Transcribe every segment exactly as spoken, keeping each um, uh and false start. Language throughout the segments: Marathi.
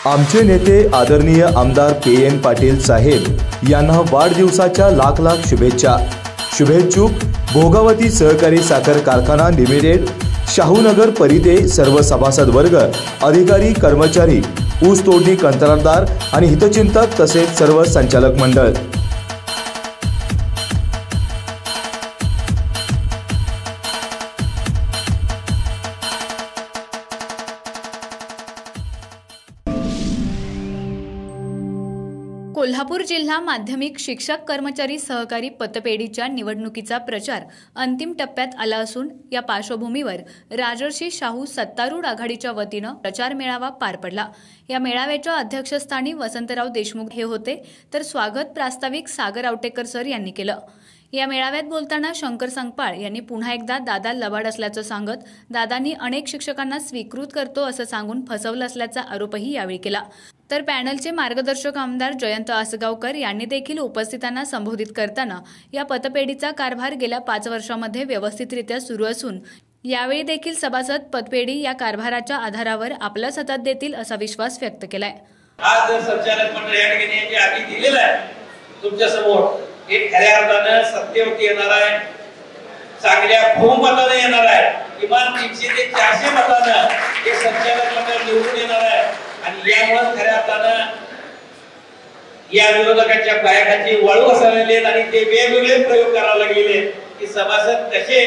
आमचे नेते आदरणीय आमदार के एन पाटील साहेब यांना वाढदिवसाच्या लाख लाख शुभेच्छा। शुभेच्छुक भोगावती सहकारी साखर कारखाना लिमिटेड, शाहूनगर परिते सर्व सभासद वर्ग, अधिकारी कर्मचारी, ऊस तोडणी कंत्राटदार आणि हितचिंतक तसेच सर्व संचालक मंडळ। कोल्हापूर जिल्हा माध्यमिक शिक्षक कर्मचारी सहकारी पतपेढीच्या निवडणुकीचा प्रचार अंतिम टप्प्यात आला असून या पार्श्वभूमीवर राजर्षी शाहू सत्तारूढ आघाडीच्या वतीनं प्रचार मेळावा पार पडला। या मेळाव्याच्या अध्यक्षस्थानी वसंतराव देशमुख हे होते, तर स्वागत प्रास्ताविक सागर आवटेकर सर यांनी केलं। या मेळाव्यात बोलताना शंकर संगपाळ यांनी पुन्हा एकदा दादा लबाड असल्याचं सांगत दादांनी अनेक शिक्षकांना स्वीकृत करतो असं सांगून फसवलं असल्याचा आरोपही यावेळी केला। तर पॅनलचे मार्गदर्शक आमदार जयंत आसगावकर यांनी देखील उपस्थितांना संबोधित करताना या पतपेढीचा कारभार गेल्या पाच वर्षांमध्ये व्यवस्थितरित्या सुरू असून यावेळी देखील सभासद पतपेढी या कारभाराच्या आधारावर आपला सतत देतील असा विश्वास व्यक्त केलाय। आज जर संचालक मंडळ या ठिकाणी जे आधी दिलेलं आहे तुमच्या समोर, हे खऱ्या अर्थानं सत्यवती येणार आहे, चांगल्या बहुमताने येणार आहे, किमान तीनशे ते चारशे मतानं हे संचालक मंडळ निवडून येणार आहे। आणि यामुळे खऱ्या अर्थानं या विरोधकांच्या पायाखाली वाळू बसवलेले आणि ते वेगवेगळे प्रयोग करायला लागलेले की सभासद कसे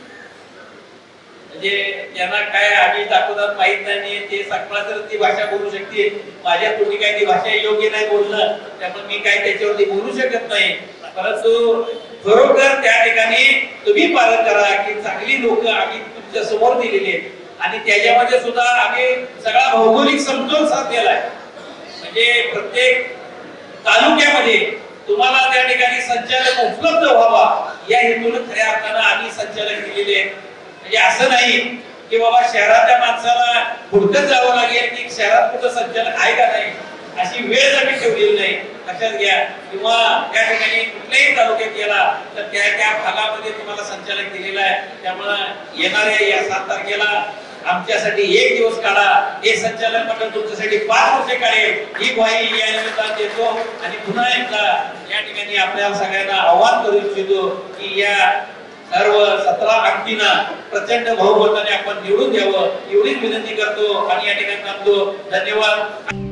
म्हणजे त्यांना काय आम्ही दाखवतात माहित नाही, ते सकळा तर ती भाषा बोलू शकते, माझ्या तोंडी काय ती भाषा योग्य नाही बोलणं, त्यामुळे मी काय त्याच्यावरती बोलू शकत नाही। परंतु खरोखर त्या ठिकाणी तुम्ही पालन करा की चांगली लोक आम्ही तुमच्या समोर दिलेली आहेत आणि त्याच्यामध्ये सुद्धा आम्ही सगळा भौगोलिक समतोल साधलेला आहे। म्हणजे प्रत्येक तालुक्यामध्ये तुम्हाला त्या ठिकाणी संचालक उपलब्ध व्हावा या हेतूने खऱ्या अर्थानं आम्ही संचालक दिलेले आहेत। म्हणजे असं नाही की बाबा शहराच्या माणसाला हुडकत जावं लागेल की शहरात कुठं संचालक आहे का नाही, अशी वेळ आम्ही ठेवलेली नाही। लक्षात घ्या, किंवा त्या ठिकाणी कुठल्याही तालुक्यात गेला तर त्या त्या भागामध्ये तुम्हाला संचालक दिलेला आहे। त्यामुळे येणाऱ्या या सात तारखेला आमच्यासाठी एक दिवस काढा, हे संचालक मंडळ तुमच्यासाठी पाच वर्षे काढेल ही ग्वाही या निमित्ताने देतो। आणि पुन्हा एकदा या ठिकाणी आपल्याला सगळ्यांना आवाहन करू इच्छितो की या सर्व सतरा व्यक्तींना प्रचंड बहुमताने आपण निवडून द्यावं एवढीच विनंती करतो आणि या ठिकाणी थांबतो। धन्यवाद।